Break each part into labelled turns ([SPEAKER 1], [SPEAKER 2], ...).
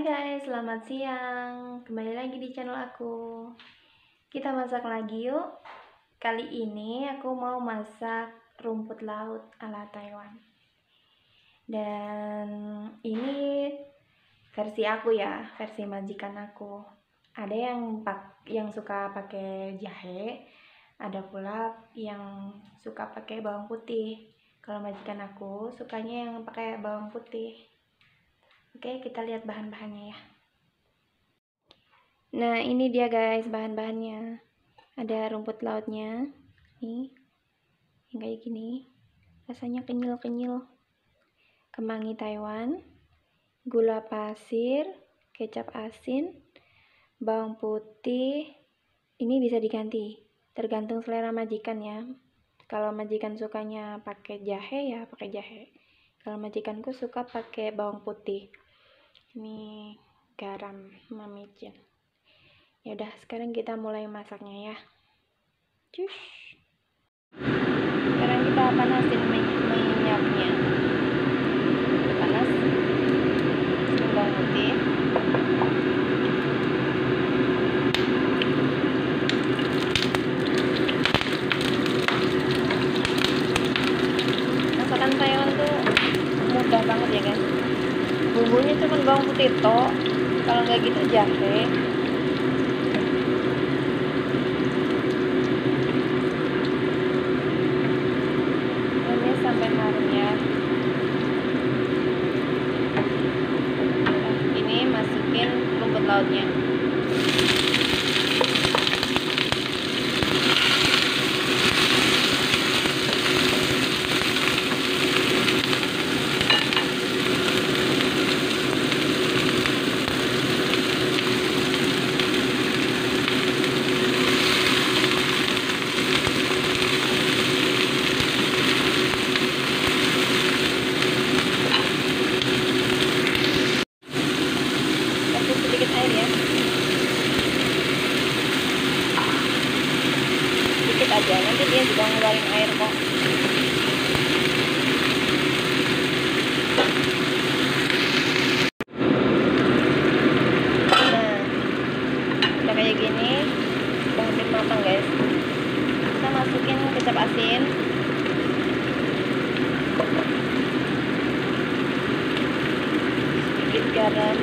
[SPEAKER 1] Hai guys, selamat siang. Kembali lagi di channel aku. Kita masak lagi yuk. Kali ini aku mau masak rumput laut ala Taiwan. Dan ini versi aku ya, versi majikan aku. Ada yang suka pakai jahe, ada pula yang suka pakai bawang putih. Kalau majikan aku sukanya yang pakai bawang putih. Oke, kita lihat bahan-bahannya ya. Nah, ini dia guys bahan-bahannya. Ada rumput lautnya. Nih, yang kayak gini. Rasanya kenyal-kenyal. Kemangi Taiwan, gula pasir, kecap asin, bawang putih. Ini bisa diganti, tergantung selera majikan ya. Kalau majikan sukanya pakai jahe ya pakai jahe. Kalau majikanku suka pakai bawang putih. Ini garam mamicin. Ya udah, sekarang kita mulai masaknya ya. Cus. Sekarang kita panasin minyaknya. Panas. Bawang putih. Masakan Taiwan tuh mudah banget ya guys. Bumbunya cuma bawang putih tok. Kalau nggak gitu jahe. Sampai harum ya. Nah, ini masukin rumput lautnya. Sedikit air ya, sedikit aja, nanti dia juga ngeluarin air kok. Nah, udah kayak gini, udah hampir matang guys. Kita masukin kecap asin, sedikit garam,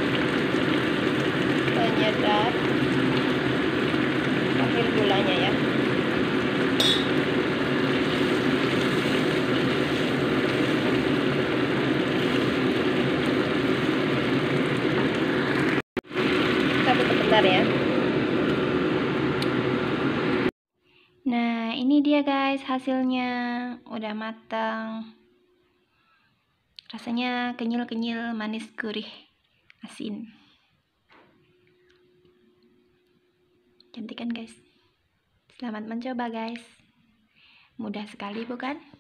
[SPEAKER 1] penyedap, akhir gulanya ya. Kita tutup bentar ya. Nah, ini dia guys hasilnya, udah matang. Rasanya kenyal-kenyal, manis, gurih, asin. Cantik kan guys? Selamat mencoba guys. Mudah sekali bukan?